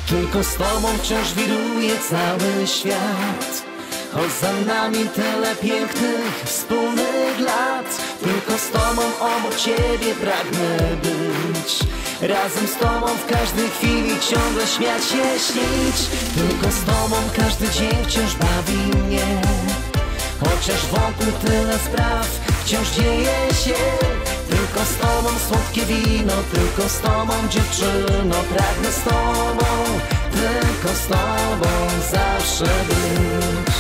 Tylko z Tobą wciąż wiruje cały świat. Choć za nami tyle pięknych, wspólnych lat. Tylko z Tobą, obok Ciebie pragnę być. Razem z Tobą w każdej chwili ciągle śmiać się, śnić. Tylko z Tobą każdy dzień wciąż bawi mnie. Chociaż wokół tyle spraw wciąż dzieje się. Tylko z Tobą słodkie wino, tylko z Tobą dziewczyno. Pragnę z Tobą, tylko z Tobą zawsze być.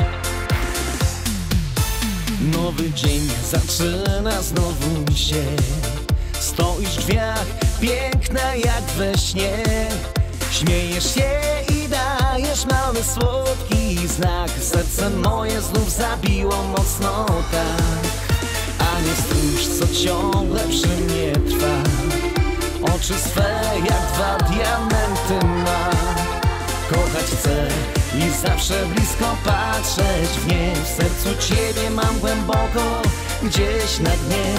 Nowy dzień zaczyna znowu się. Stoisz w drzwiach, piękna jak we śnie. Śmiejesz się i dajesz mały słodki znak. Serce moje znów zabiło mocno tak. A nie stróż, co ciągle przy mnie trwa. Oczy swe jak dwa diamenty ma. Kochać chcę i zawsze blisko patrzeć w nie. W sercu Ciebie mam głęboko, gdzieś na dnie.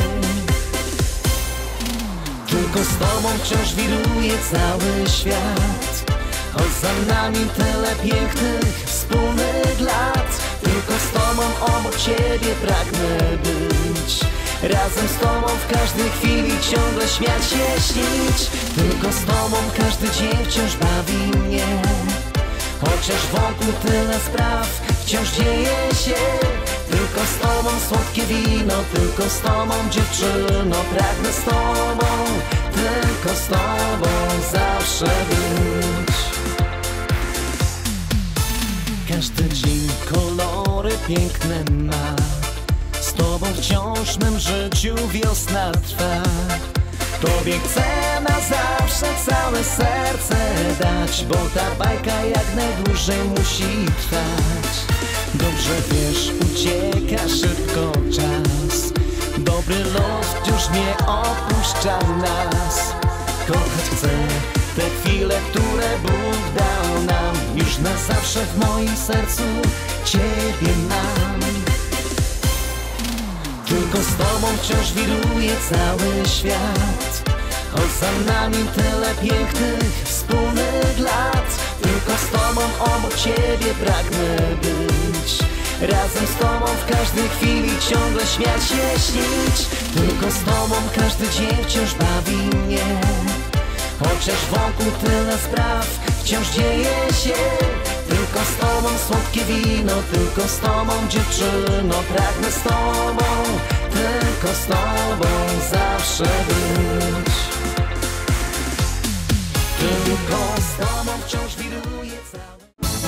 Tylko z Tobą wciąż wiruje cały świat. Choć za nami tyle pięknych, wspólnych lat. Tylko z Tobą, obok Ciebie pragnę być. Razem z Tobą w każdej chwili ciągle śmiać się, śnić. Tylko z Tobą każdy dzień wciąż bawi mnie. Chociaż wokół tyle spraw wciąż dzieje się. Tylko z Tobą słodkie wino, tylko z Tobą dziewczyno. Pragnę z Tobą, tylko z Tobą zawsze być. Każdy dzień kolory piękne ma. Z Tobą wciąż w mym życiu wiosna trwa. Tobie chcę na zawsze całe serce dać, bo ta bajka jak najdłużej musi trwać. Dobrze wiesz, ucieka szybko czas. Dobry los wciąż nie opuszcza nas. Kochać chcę te chwile, które Bóg dał nam. Już na zawsze w moim sercu Ciebie mam. Tylko z Tobą wciąż wiruje cały świat. Choć za nami tyle pięknych, wspólnych lat. Tylko z Tobą, obok Ciebie pragnę być. Razem z Tobą w każdej chwili ciągle śmiać się, śnić. Tylko z Tobą każdy dzień wciąż bawi mnie. Chociaż wokół tyle spraw wciąż dzieje się. Tylko z Tobą słodkie wino, tylko z Tobą dziewczyno. Pragnę z Tobą, tylko z Tobą zawsze być. Tylko z Tobą wciąż wiruje cały.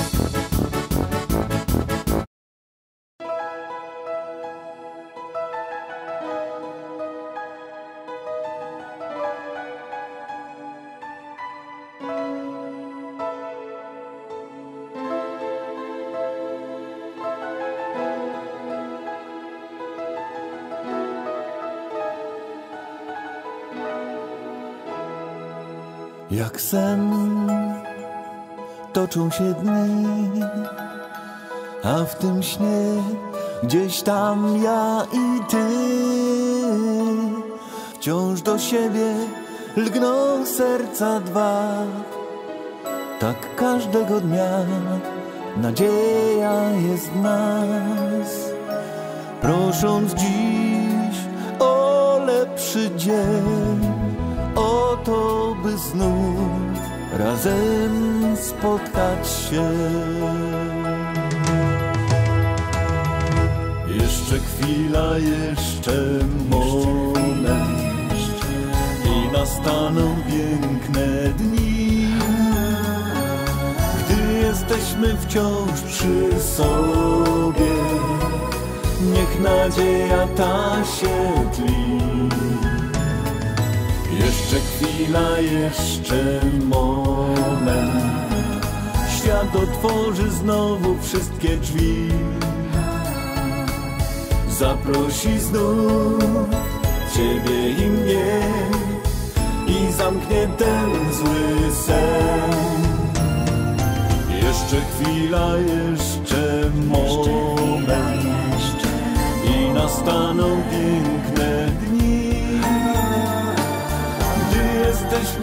Jak sen toczą się dni, a w tym śnie gdzieś tam ja i ty. Wciąż do siebie lgną serca dwa. Tak każdego dnia nadzieja jest w nas. Prosząc dziś o lepszy dzień, o to, by znów razem spotkać się. Jeszcze chwila, jeszcze moment i nastaną piękne dni, gdy jesteśmy wciąż przy sobie. Niech nadzieja ta się tli. Jeszcze chwila, jeszcze moment. Świat otworzy znowu wszystkie drzwi. Zaprosi znów Ciebie i mnie i zamknie ten zły sen. Jeszcze chwila, jeszcze moment i nastaną piękne dni, gdy jesteśmy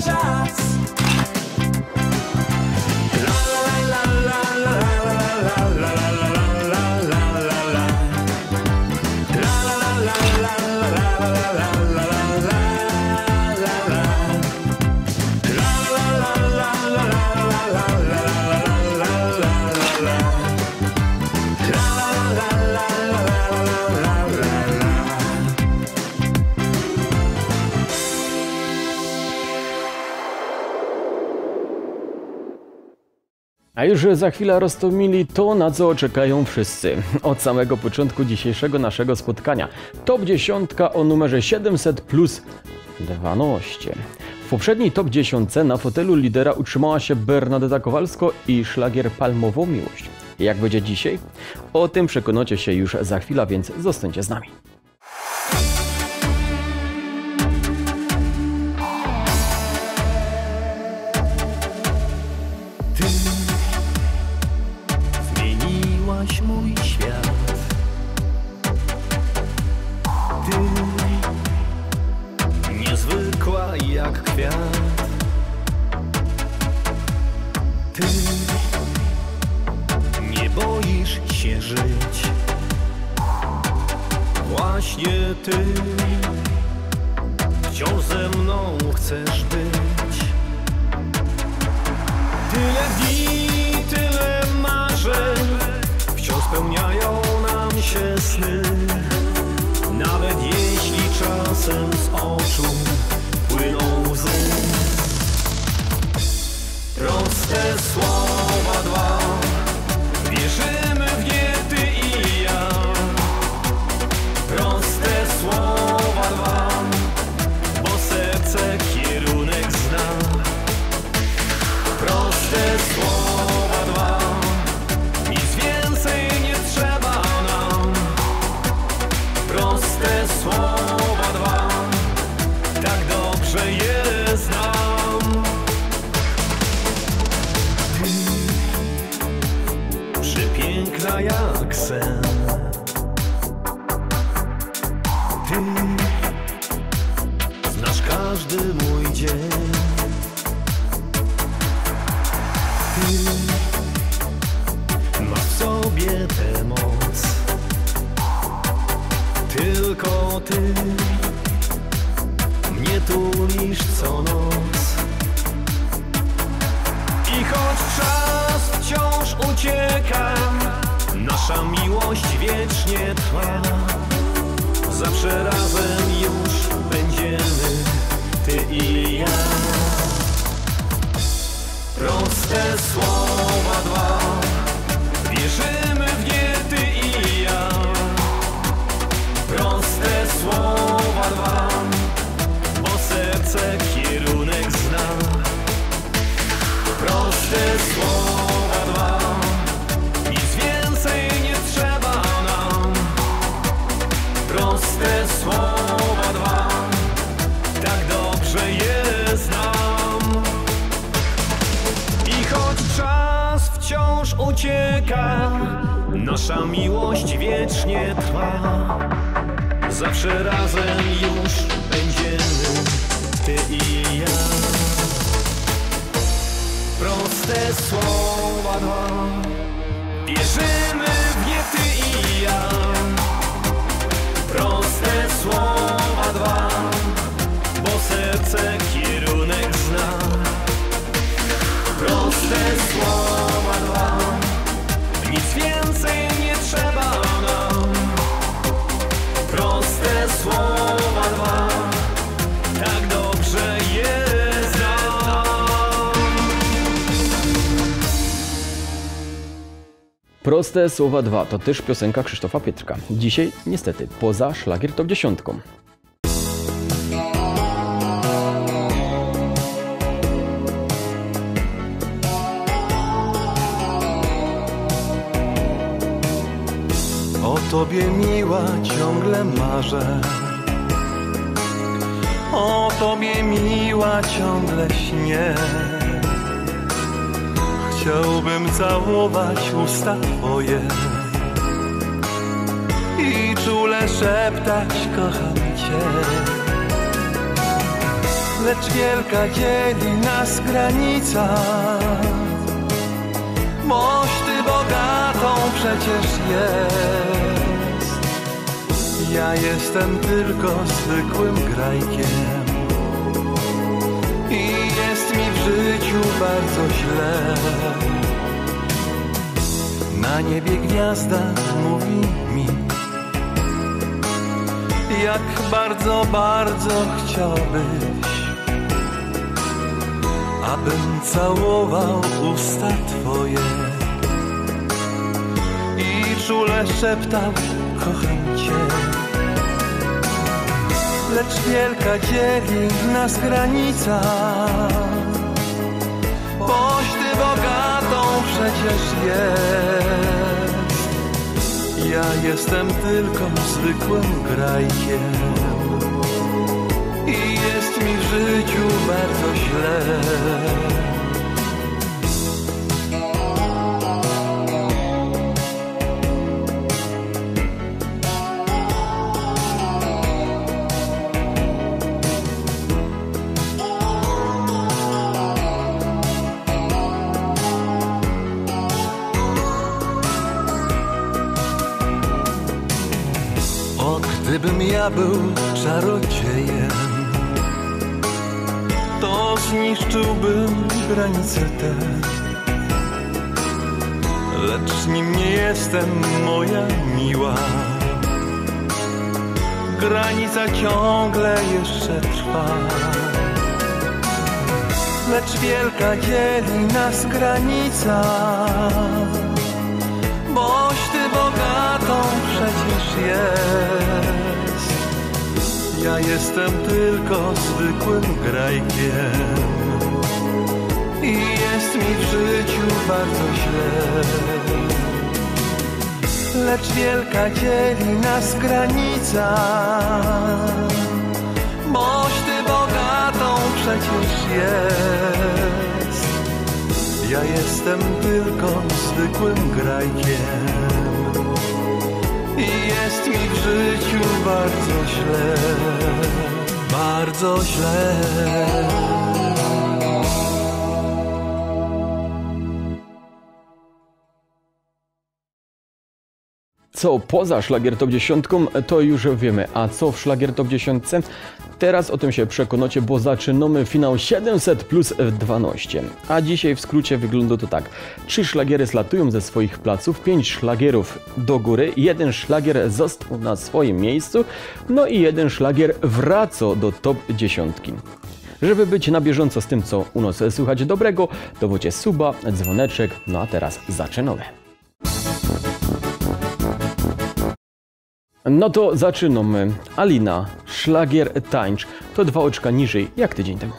czas. A już za chwilę roztomili to, na co czekają wszyscy. Od samego początku dzisiejszego naszego spotkania. Top 10 o numerze 700 plus 12. W poprzedniej top 10 na fotelu lidera utrzymała się Bernadeta Kowalsko i szlagier Palmową Miłość. Jak będzie dzisiaj? O tym przekonacie się już za chwilę, więc zostańcie z nami. Mój świat. Ty niezwykła jak kwiat. Ty nie boisz się żyć. Właśnie ty wciąż ze mną chcesz być. Tyle dni, tyle marzeń, wciąż spełniają nam się sny. Nawet jeśli czasem z oczu płyną łzy. Proste słowa dwa, wierzymy w nie ty i ja. Proste słowa dwa, bo serce kierunek zna. Proste słowa dwa, nic więcej nie trzeba nam. Proste słowa dwa, tak dobrze je znam. Ty, przepiękna jak sen. Ty znasz każdy mój dzień. Ty masz w sobie tę moc. Tylko ty mnie tulisz co noc. I choć czas wciąż ucieka, nasza miłość wiecznie trwa. Zawsze razem już będziemy, ty i ja. Proste słowa dwa, wierzymy w nie ty i ja. Proste słowa dwa, bo serce kierunek zna. Proste słowa dwa, nic więcej nie trzeba nam. Proste słowa dwa, tak dobrze je znam. I choć czas wciąż ucieka, nasza miłość wiecznie trwa. Zawsze razem już będziemy, ty i ja. Proste słowa dwa, wierzymy w nie ty i ja. Proste słowa dwa, bo serce kierunek zna. Proste słowa dwa, nic więcej nie trzeba nam. Proste słowa dwa, tak dobrze je znam. Proste słowa 2 to też piosenka Krzysztofa Pietrka. Dzisiaj niestety poza szlagier top 10. O tobie miła ciągle marzę. O tobie miła ciągle śnię. Chciałbym całować usta twoje i czule szeptać kocham cię. lecz wielka dzieli nas granica. Boś ty bogatą przecież jest. Ja jestem tylko zwykłym grajkiem i jest mi w życiu bardzo źle. Na niebie gwiazda mówi mi, jak bardzo, bardzo chciałbyś, abym całował usta twoje i czule szeptał: kocham cię. Lecz wielka dzieli nas granica. Boś ty bogatą przecież jest. Ja jestem tylko zwykłym grajkiem i jest mi w życiu bardzo źle. Gdybym ja był czarodziejem, to zniszczyłbym granice te. Lecz nim nie jestem, moja miła. Granica ciągle jeszcze trwa. Lecz wielka dzieli nas granica. Boś ty bogatą przecież jest. Ja jestem tylko zwykłym grajkiem i jest mi w życiu bardzo źle. Lecz wielka dzieli nas granica. Boś ty bogatą przecież jest. Ja jestem tylko zwykłym grajkiem i jest mi w życiu bardzo źle, bardzo źle. Co poza Szlagier Top 10 to już wiemy, a co w Szlagier Top 10? Teraz o tym się przekonacie, bo zaczynamy finał 700 plus 12. A dzisiaj w skrócie wygląda to tak. 3 szlagiery zlatują ze swoich placów, 5 szlagierów do góry, 1 szlagier został na swoim miejscu, no i 1 szlagier wraca do Top 10. Żeby być na bieżąco z tym, co u nas słychać dobrego, dawajcie suba, dzwoneczek, no a teraz zaczynamy. No to zaczynamy. Alina, szlagier Tańcz. To 2 oczka niżej, jak tydzień temu.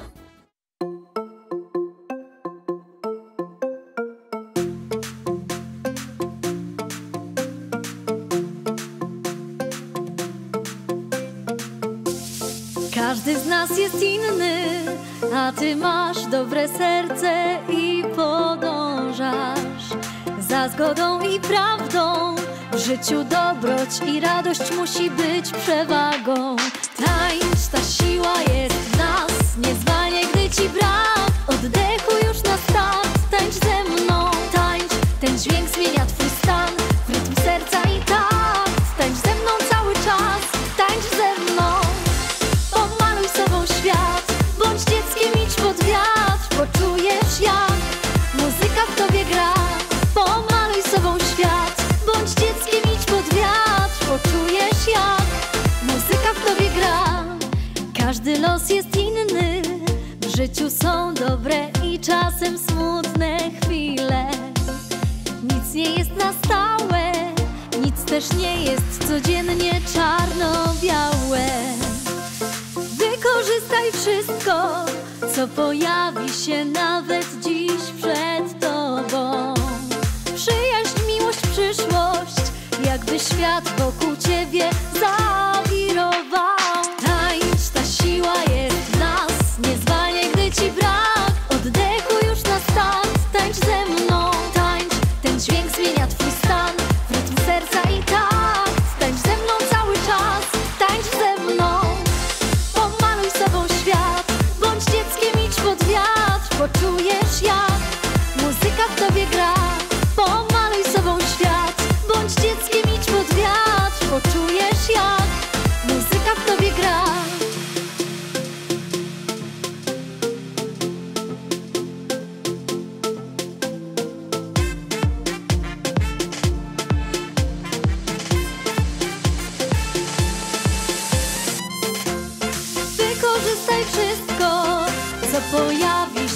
Każdy z nas jest inny, a ty masz dobre serce i podążasz za zgodą i prawdą. W życiu dobroć i radość musi być przewagą. Tańcz, ta siła jest w nas, niezwanie, gdy ci brak oddechu już na start. Tańcz ze mną, tańcz, ten dźwięk zmienia twój stan w rytm serca i takt. Tańcz ze mną cały czas, tańcz ze mną. Pomaluj sobą świat, bądź dzieckiem, idź pod wiatr. Poczujesz jak muzyka w tobie gra. Pomaluj sobą świat, bądź dzieckiem, idź pod wiatr. Poczujesz jak muzyka w tobie gra. Każdy los jest inny, w życiu są dobre i czasem smutne chwile. Nic nie jest na stałe, nic też nie jest codziennie czarno-białe. Wykorzystaj wszystko, co pojawi się nawet dziś przed tobą. Przyjaźń, miłość, przyszłość, jakby świat wokół ciebie zawirował. Tańcz, ta siła jest w nas, niezwanie, gdy ci brak oddechu już na start. Tańcz ze mną, tańcz, ten dźwięk zmienia twój stan w rytm serca i takt. Tańcz ze mną cały czas, tańcz ze mną. Pomaluj sobą świat, bądź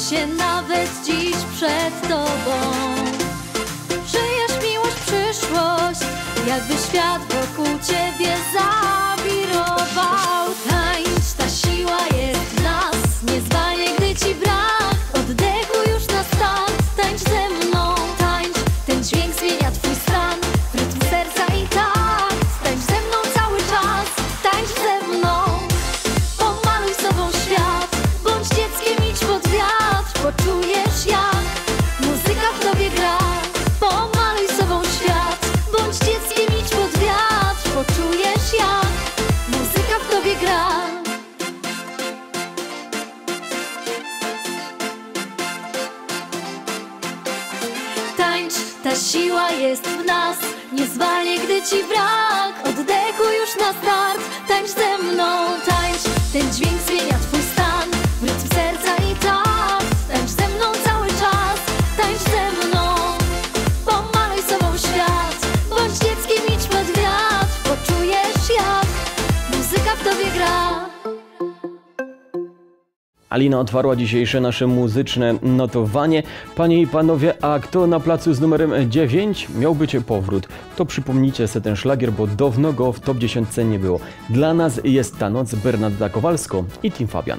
się nawet dziś przed tobą. Żyjesz miłość, przyszłość, jakby świat wokół ciebie zawirował. Tańcz, ta siła jest w nas, niezwalnie gdy ci brak oddechu już na start. Tańcz ze mną, tańcz, ten dźwięk zmienia twój stan, rytm serca i takt. Tańcz ze mną cały czas, tańcz ze mną. Pomaluj sobą świat, bądź dzieckiem, idź pod wiatr. Poczujesz jak muzyka w tobie gra. Pomaluj sobą świat, bądź dzieckiem, idź pod wiatr. Poczujesz jak muzyka w tobie gra. Tańcz, ta siła jest w nas, niezwalnie gdy ci brak oddechu już na start. Tańcz ze mną, tańcz, ten dźwięk zmienia twój stan, rytm serca i takt. Tańcz ze mną cały czas, tańcz ze mną. Pomaluj sobą świat, bądź dzieckiem, idź pod wiatr. Poczujesz jak muzyka w tobie gra. Alina otwarła dzisiejsze nasze muzyczne notowanie. Panie i panowie, a kto na placu z numerem 9 miał być powrót? To przypomnijcie sobie ten szlagier, bo dawno go w top 10 nie było. Dla nas jest ta noc, Bernarda Kowalsko i Tim Fabian.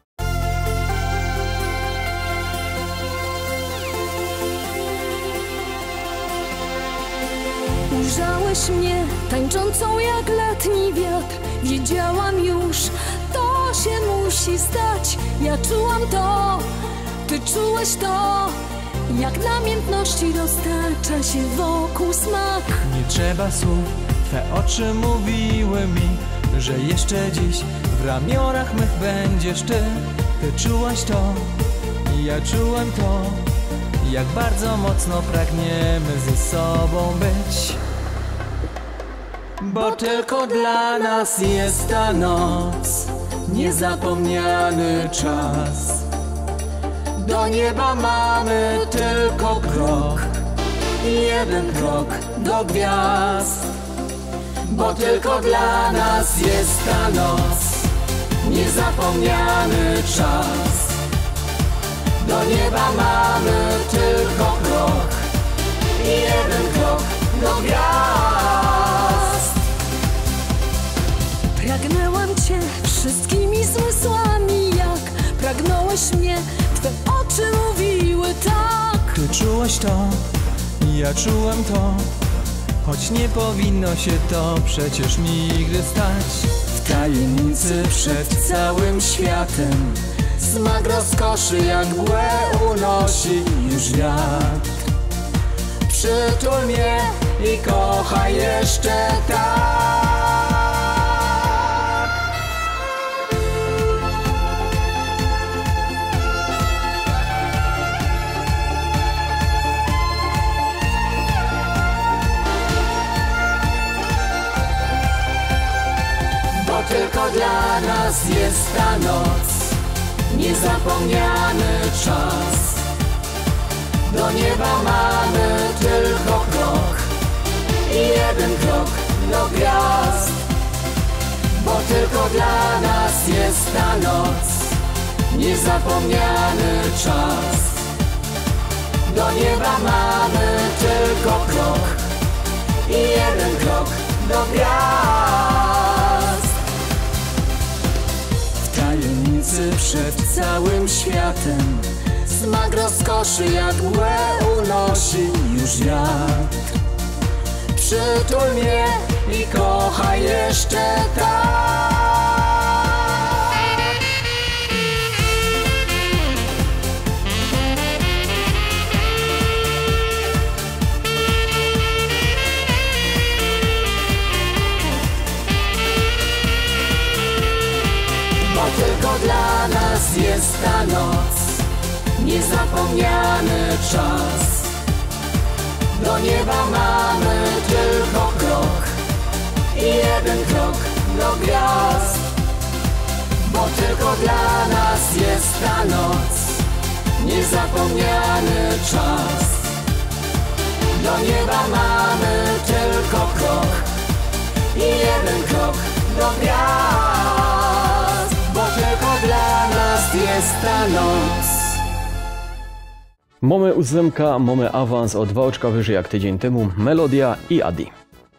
Ujrzałeś mnie tańczącą jak letni wiatr. Wiedziałam już, to się musi stać. Ja czułam to, ty czułeś to. Jak namiętności dostarcza się wokół smak. Nie trzeba słów, twe oczy mówiły mi, że jeszcze dziś w ramionach mych będziesz ty. Ty czułaś to, ja czułem to. Jak bardzo mocno pragniemy ze sobą być. Bo tylko dla nas jest ta noc, niezapomniany czas. Do nieba mamy tylko krok, jeden krok do gwiazd. Bo tylko dla nas jest ta noc, niezapomniany czas. Do nieba mamy tylko krok, jeden krok do gwiazd. Pragnęłam cię wszystkimi zmysłami, jak pragnąłeś mnie, twe oczy mówiły tak. Ty czułaś to, ja czułem to, choć nie powinno się to przecież nigdy stać. W tajemnicy przed całym światem smak rozkoszy jak mgłę unosi już wiatr. Przytul mnie i kochaj jeszcze tak. Bo tylko dla nas jest ta noc, niezapomniany czas. Do nieba mamy tylko krok, jeden krok do gwiazd. Bo tylko dla nas jest ta noc, niezapomniany czas. Do nieba mamy tylko krok, jeden krok do gwiazd. W tajemnicy przed całym światem smak rozkoszy jak mgłę unosi już wiatr. Przytul mnie i kochaj jeszcze tak. Bo tylko dla nas jest ta noc, niezapomniany czas. Do nieba mamy tylko krok, jeden krok do gwiazd. Bo tylko dla nas jest ta noc, niezapomniany czas. Do nieba mamy tylko krok, jeden krok do gwiazd. Bo tylko dla nas jest ta noc, Mamy 8, mamy awans o 2 oczka wyżej jak tydzień temu. Melodia i Adi.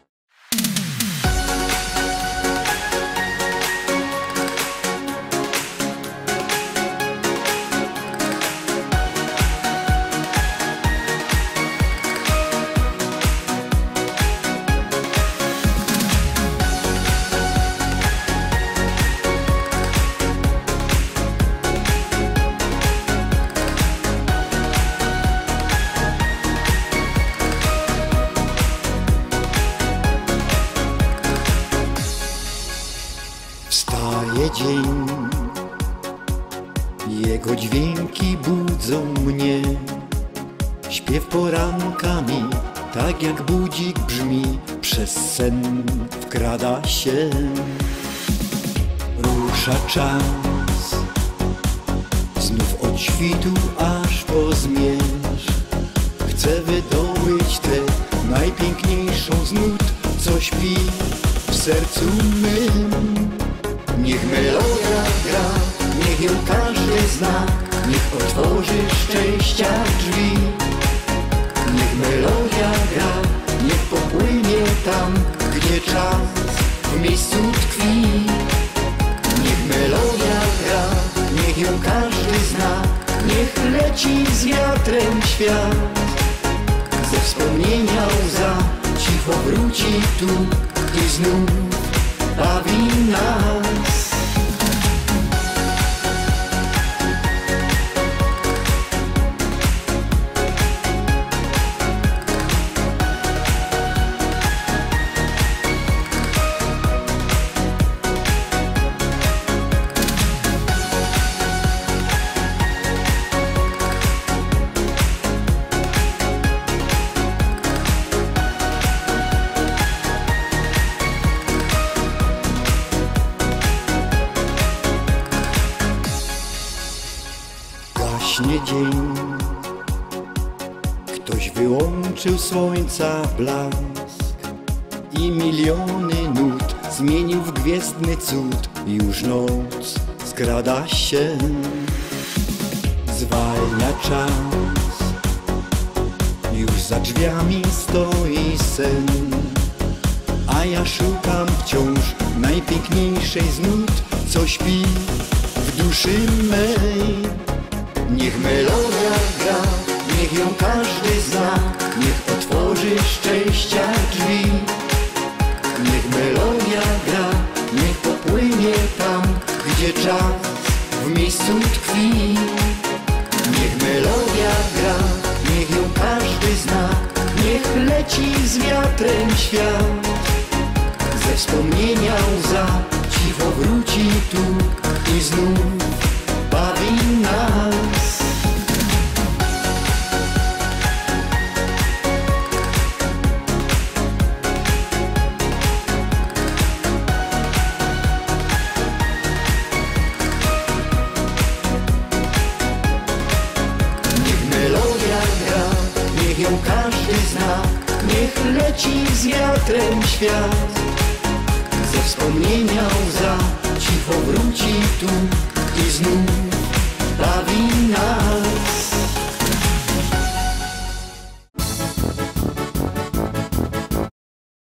Wstaje dzień, jego dźwięki budzą mnie. Śpiew porankami, tak jak budzik brzmi, przez sen wkrada się. Rusza czas, znów od świtu aż po zmierzch. Chcę wydobyć tę najpiękniejszą z nut, co śpi w sercu mym. Niech melodia gra, niech ją każdy zna, niech otworzy szczęścia drzwi. Niech melodia gra, niech popłynie tam, gdzie czas w miejscu tkwi. Niech melodia gra, niech ją każdy zna, niech leci z wiatrem świat. Ze wspomnienia łza cicho wróci tu i znów bawi nas. Gaśnie dzień, ktoś wyłączył słońca blask i miliony nut zmienił w gwiezdny cud. Już noc skrada się, zwalnia czas, już za drzwiami stoi sen, a ja szukam wciąż najpiękniejszej z nut, co śpi w duszy mej. Niech melodia gra, niech ją każdy zna, niech otworzy szczęścia drzwi. Niech melodia gra, niech popłynie tam, gdzie czas w miejscu tkwi. Niech melodia gra, niech ją każdy zna, niech leci z wiatrem świat. Ze wspomnienia łza cicho wróci tu i znów bawi nas. Niech melodia gra, niech ją każdy zna, niech leci z wiatrem świat. Ze wspomnienia łza cicho wróci tu i znów